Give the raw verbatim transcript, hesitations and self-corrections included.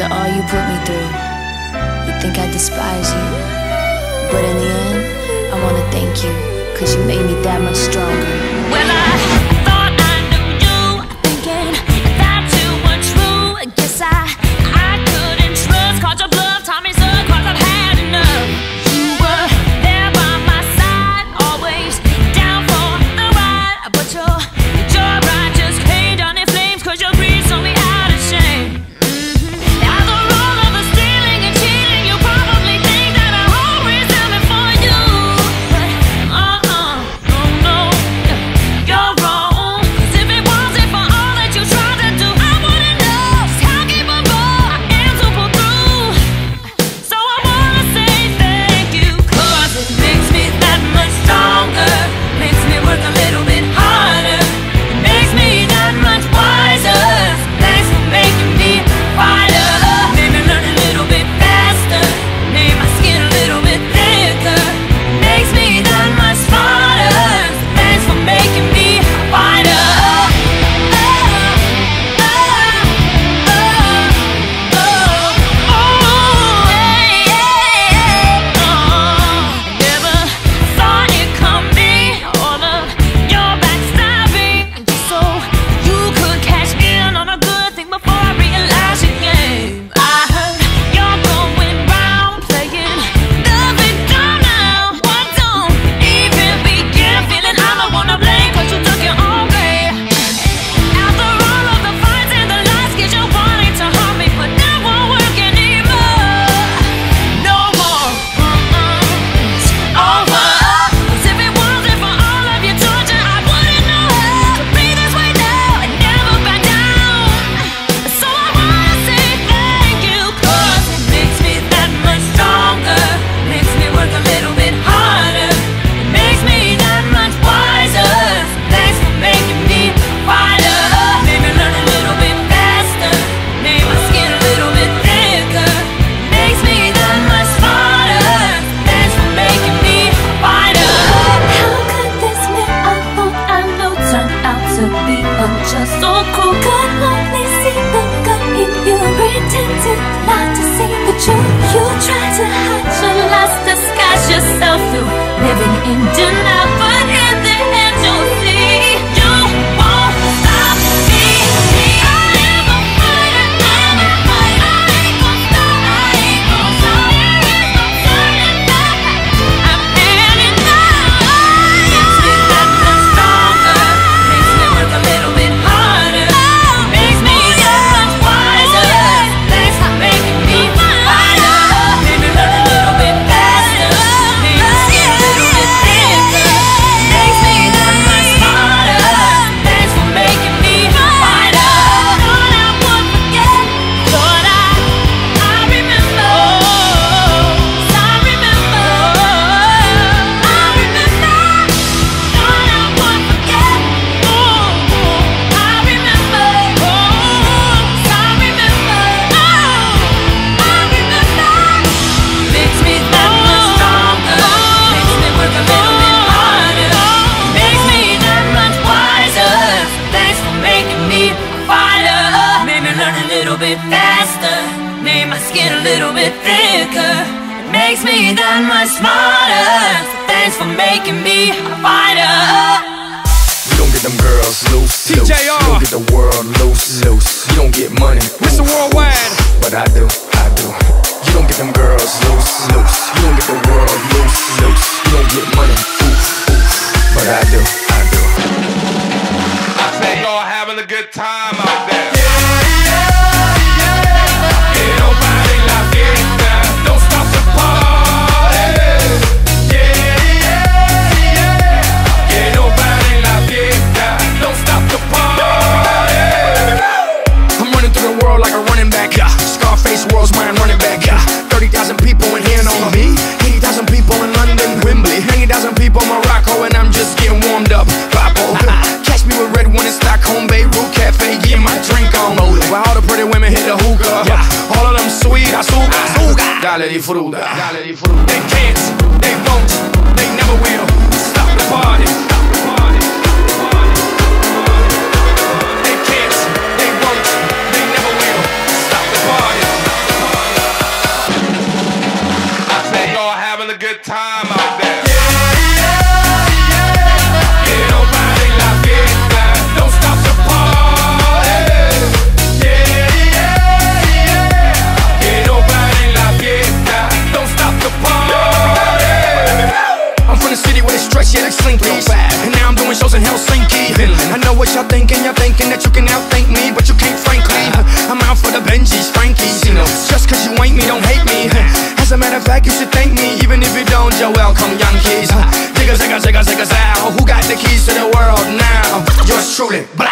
After all you put me through, you think I despise you, but in the end, I wanna thank you, cause you made me that much stronger. Well, I thought I knew you, thinking that you were true. Guess I, I couldn't trust, caught your bluff, taught me so, cause I've had enough. You were there by my side, always down for the ride, but your, your ride just came down in flames, cause your greed saw me out of shame. Just so cool, could only see the good in you, pretending not to see the truth. You try to hide your lies, disguise yourself through living in denial, but in the end you'll see you won't stop me. I am a fighter, I'm a fighter. I ain't gon' stop, I ain't gon' stop. There is no turning back. I'm heading now. Makes me that much stronger, makes me work a little bit. Faster, made my skin a little bit thicker. It makes me that much smarter. So thanks for making me a fighter. You don't get them girls loose, T J R. loose. You don't get the world loose, loose. You don't get money, Mister oof, Worldwide. oof. But I do, I do. You don't get them girls loose, loose. You don't get the world loose, loose. You don't get money, oof, oof. But I do, I do. I think y'all having a good time out there. World's mine running back, yeah. thirty thousand people in here on me. eighty thousand people in London, Wembley. ninety thousand people in Morocco, and I'm just getting warmed up. Papo. Catch me with red one in Stockholm, Beirut Cafe, get my drink on. While all the pretty women hit the hookah, yeah. All of them sweet, azúcar, azúcar. Dale di fruta, dale di fruta. They can't, they won't, they never will stop the party. They can't, they won't, they never will stop the party. good time out there. Yeah, like Slinky. And now I'm doing shows in Helsinki. I know what y'all thinking, y'all thinking that you can outthink me, but you can't, frankly. I'm out for the Benjis, Frankies. Just cause you ain't me, don't hate me. As a matter of fact, you should thank me, even if you don't. You're welcome, Yankees. Zigga, zigga, zigga, zigga, zow. Who got the keys to the world now? Yours truly, blah.